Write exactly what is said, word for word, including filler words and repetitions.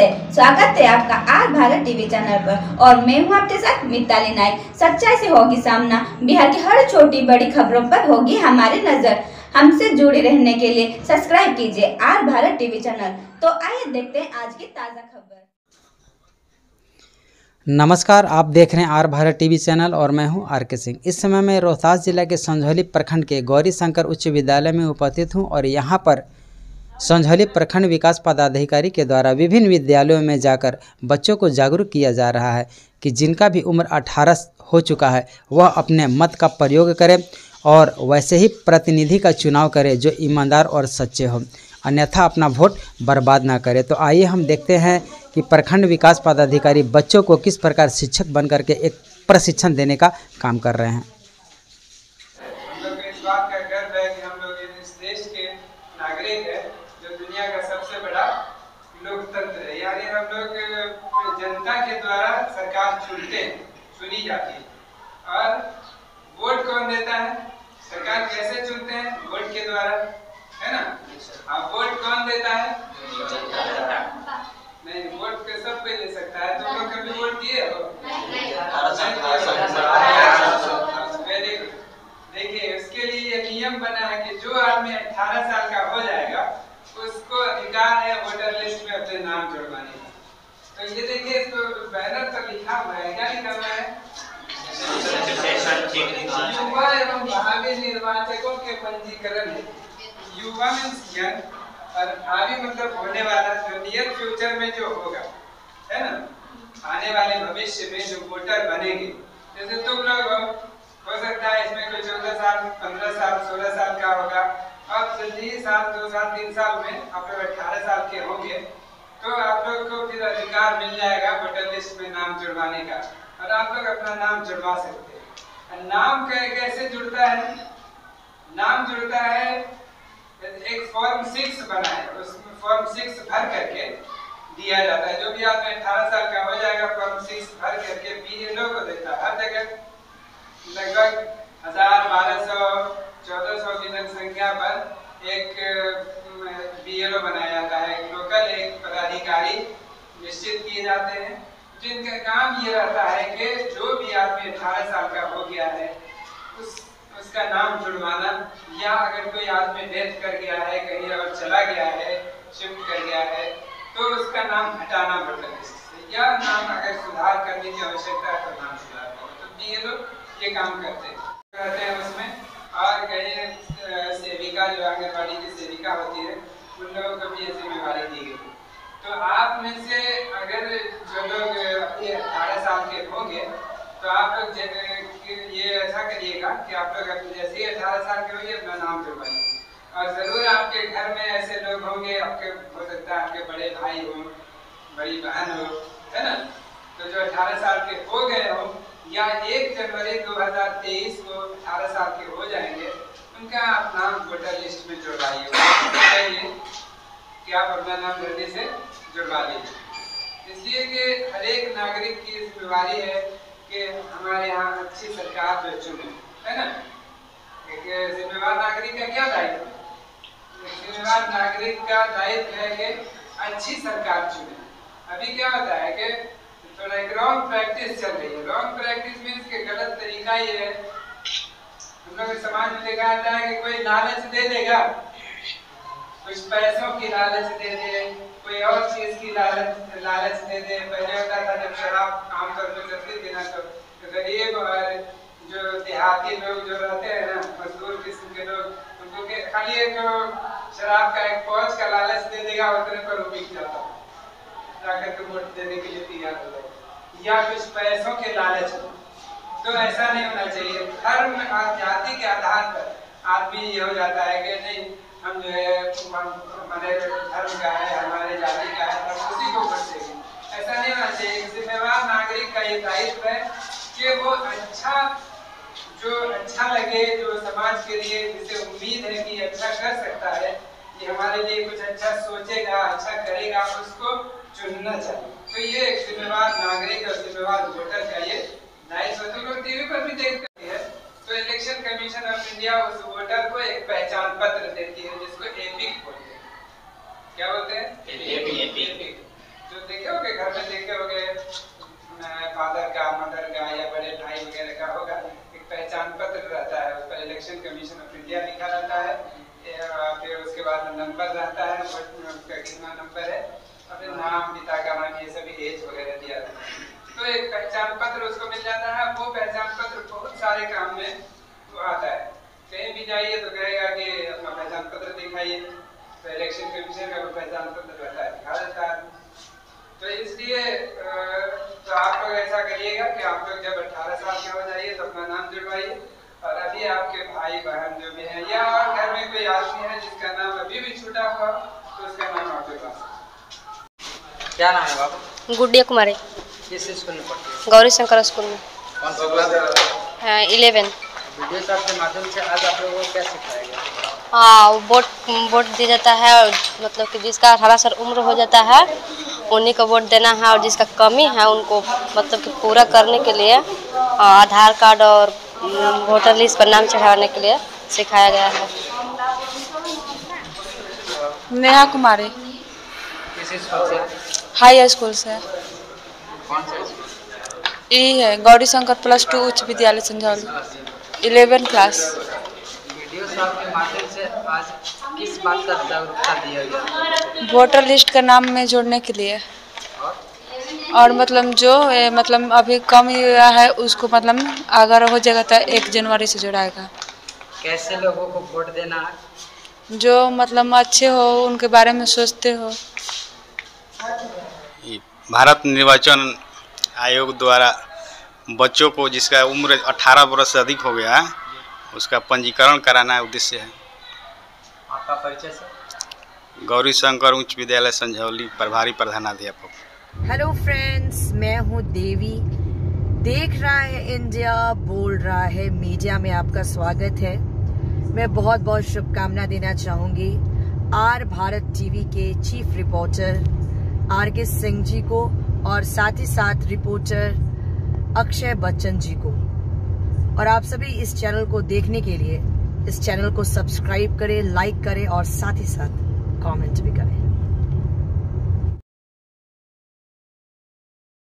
नमस्ते, स्वागत है आपका आर भारत टीवी चैनल पर और मैं हूं आपके साथ मिताली नाइक। सच्चाई से होगी सामना, बिहार की हर छोटी बड़ी खबरों पर होगी हमारी नजर। हमसे जुड़े रहने के लिए सब्सक्राइब कीजिए आर भारत टीवी चैनल। तो आइए देखते हैं आज की ताज़ा खबर। नमस्कार, आप देख रहे हैं आर भारत टीवी चैनल और मैं हूं आर के सिंह। इस समय मैं रोहतास जिला के संझौली प्रखंड के गौरी शंकर उच्च विद्यालय में उपस्थित हूं और यहां पर संझौली प्रखंड विकास पदाधिकारी के द्वारा विभिन्न विद्यालयों में जाकर बच्चों को जागरूक किया जा रहा है कि जिनका भी उम्र अठारह हो चुका है वह अपने मत का प्रयोग करें और वैसे ही प्रतिनिधि का चुनाव करें जो ईमानदार और सच्चे हों, अन्यथा अपना वोट बर्बाद ना करें। तो आइए हम देखते हैं कि प्रखंड विकास पदाधिकारी बच्चों को किस प्रकार शिक्षक बन करके एक प्रशिक्षण देने का काम कर रहे हैं। नागरिक है जो दुनिया का सबसे बड़ा लोकतंत्र है, यानी हम लोग जनता के द्वारा सरकार चुनते हैं, चुनी जाती है। और वोट कौन देता है? सरकार कैसे चुनते हैं? वोट के द्वारा, है ना। अब वोट कौन देता है? नहीं, वोट के सब कोई दे सकता है। तुम लोग कभी वोट दिए हो? Very good. देखिए, उसके लिए नियम बना है कि जो आदमी अठारह साल का हो जाएगा उसको अधिकार है वोटर लिस्ट में अपने नाम जुड़वाने का। तो ये देखिए, इसको बैनर पर लिखा हुआ है, क्या लिखा हुआ है? युवा एवं भावी निर्वाचकों के पंजीकरण है। युवा मीन्स यंग और भावी मतलब होने वाला, जो नियर फ्यूचर में जो होगा, है ना, आने वाले भविष्य में जो वोटर बनेंगे। जैसे तुम लोग हो हो सकता है इसमें कोई चौदह साल, पंद्रह साल, सोलह साल का होगा। अब जल्दी साल, दो साल, तीन साल में आप लोग अठारह साल के होंगे तो आप लोग को फिर अधिकार मिल जाएगा वोटर लिस्ट में नाम जुड़वाने का और आप लोग अपना नाम जुड़वा सकते हैं। नाम कैसे जुड़ता है? नाम जुड़ता है, एक फॉर्म सिक्स बना है, उसमें फॉर्म सिक्स भर करके दिया जाता है। जो भी आदमी अठारह साल का हो जाएगा फॉर्म सिक्स भर करके बीएलओ को देता है। हर जगह लगभग हजार, बारह सौ, चौदह सौ की जनसंख्या पर एक बीएलओ बनाया जाता है, एक लोकल एक पदाधिकारी निश्चित किए जाते हैं जिनका काम ये रहता है कि जो भी आदमी अठारह साल का हो गया है उस उसका नाम जुड़वाना, या अगर कोई आदमी डेथ कर गया है, कहीं और चला गया है, शिफ्ट कर गया है, तो उसका नाम हटाना वोटर लिस्ट से, या नाम अगर सुधार करने की आवश्यकता है तो नाम सुधार करो। तो बीएलओ ये काम करते हैं करते हैं उसमें। और कई सेविका जो आंगनबाड़ी की सेविका होती है उन लोगों को भी ये जिम्मेवारी दी गई। तो आप में से अगर जो लोग अभी अठारह साल के होंगे तो आप लोग ये ऐसा करिएगा कि आप लोग जैसे ही अठारह साल के होंगे अपना नाम जुड़वाइए। और जरूर आपके घर में ऐसे लोग होंगे, आपके हो सकता है आपके बड़े भाई हो, बड़ी बहन हो, है ना, तो जो अठारह साल के हो गए हो या एक जनवरी दो हजार तेईस को अठारह साल के हो जाएंगे, उनका आप नाम वोटर लिस्ट में जुड़वाइए कि आप अपना नाम जल्दी से जुड़वा लीजिए। इसलिए कि हर एक नागरिक की जिम्मेवारी है कि हमारे यहाँ अच्छी सरकार जो चुने, है ना। एक जिम्मेवार नागरिक का क्या दायित्व है? जिम्मेवार नागरिक का दायित्व है कि अच्छी सरकार चुने। अभी क्या होता है कि थोड़ा एक रॉन्ग प्रैक्टिस चल रही है। रॉन्ग प्रैक्टिस मीन्स के गलत तरीका ये है, हम लोग समाज में देखा जाता है कि कोई लालच दे देगा, कुछ पैसों की लालच दे दे, कोई और चीज की लालच लालच दे दे। पहले होता था जब शराब आमतौर पर चलती थी ना, तो गरीब और जो देहाती लोग जो रहते हैं ना, मजदूर किस्म के लोग, उनको खाली एक शराब का एक पौच का लालच दे देगा, उतने पर वो बिक जाता है, जाकर के वोट देने के लिए तैयार हो जाए, या कुछ पैसों के लालच हो। तो ऐसा नहीं होना चाहिए। धर्म और जाति के आधार पर आदमी ये हो जाता है कि नहीं, हम जो है हमारे धर्म का है, हमारे जाति का है, हम उसी को वोट देंगे। ऐसा नहीं होना चाहिए। जिम्मेवार नागरिक का ये दायित्व है कि वो अच्छा, जो अच्छा लगे, जो समाज के लिए जिसे उम्मीद है कि अच्छा कर सकता है, ये हमारे लिए कुछ अच्छा सोचेगा, अच्छा करेगा, उसको चुनना चाहिए। तो ये एक जिम्मेवार नागरिक और जिम्मेवार वोटर का ये दायित्व। तुम लोग टीवी पर भी देखते हैं तो इलेक्शन कमीशन ऑफ इंडिया उस वोटर को एक पहचान पत्र देती है जिसको एपिक बोलते हैं। क्या बोलते हैं? एपिक। जो देखे होगे घर में देखे होगे फादर का, मदर का या बड़े भाई वगैरह का होगा, एक पहचान पत्र रहता है, उस पर इलेक्शन कमीशन ऑफ इंडिया लिखा रहता है, फिर उसके बाद नंबर रहता है, उसका कितना नंबर है, और फिर नाम, पिता का नाम, ये सभी एज वगैरह दिया रहता है। तो एक पहचान पत्र उसको मिल जाता है। वो पहचान पत्र बहुत सारे काम में आता है। कहीं भी जाइए तो कहेगा कि अपना पहचान पत्र दिखाइए, तो इलेक्शन कमीशन का पहचान पत्र रहता है, दिखा देता है। तो इसलिए तो आप लोग ऐसा करिएगा कि आप लोग जब अठारह साल के हो जाइए तो अपना नाम जुड़वाइए, और अभी आपके भाई बहन जो भी हैं या और घर में कोई आदमी है जिसका नाम अभी भी छूटा हुआ तो उसका नाम आपके पास। क्या नाम है बाबू? गुड्डिया कुमारी। किस स्कूल में पढ़ती है? गौरी शंकर स्कूल में। कौन सा क्लास है? इलेवन। वीडियो साहब के माध्यम से आज आप लोगों को क्या सिखाया गया? हाँ, वोट वोट दिया जाता है, और मतलब कि जिसका अठारह साल उम्र हो जाता है उन्हीं को वोट देना है, और जिसका कमी है उनको मतलब कि पूरा करने के लिए आधार कार्ड और वोटर लिस्ट पर नाम चढ़ाने के लिए सिखाया गया है। नेहा कुमारी। किस स्कूल से? हाई स्कूल से। कौन सा स्कूल? यही है गौरी शंकर प्लस टू उच्च विद्यालय संझौली, इलेवन क्लास। वीडियो साहब के माध्यम से आज किस बात का जागरूकता दिया गया? वोटर लिस्ट का नाम में जोड़ने के लिए, और मतलब जो ए, मतलब अभी कम हुआ है उसको मतलब अगर हो जाएगा तो एक जनवरी से जोड़ाएगा। कैसे लोगों को वोट देना है? जो मतलब अच्छे हो उनके बारे में सोचते हो। भारत निर्वाचन आयोग द्वारा बच्चों को जिसका उम्र अठारह वर्ष से अधिक हो गया है उसका पंजीकरण कराना उद्देश्य है। आपका परिचय सर? गौरी शंकर उच्च विद्यालय संझौली, प्रभारी प्रधानाध्यापक। हेलो फ्रेंड्स, मैं हूँ देवी। देख रहा है इंडिया, बोल रहा है मीडिया में आपका स्वागत है। मैं बहुत बहुत शुभकामना देना चाहूँगी आर भारत टीवी के chief reporter R K Singh जी को, और साथ ही साथ रिपोर्टर अक्षय बच्चन जी को। और आप सभी इस चैनल को देखने के लिए इस चैनल को सब्सक्राइब करें, लाइक करें और साथ ही साथ कमेंट भी करें।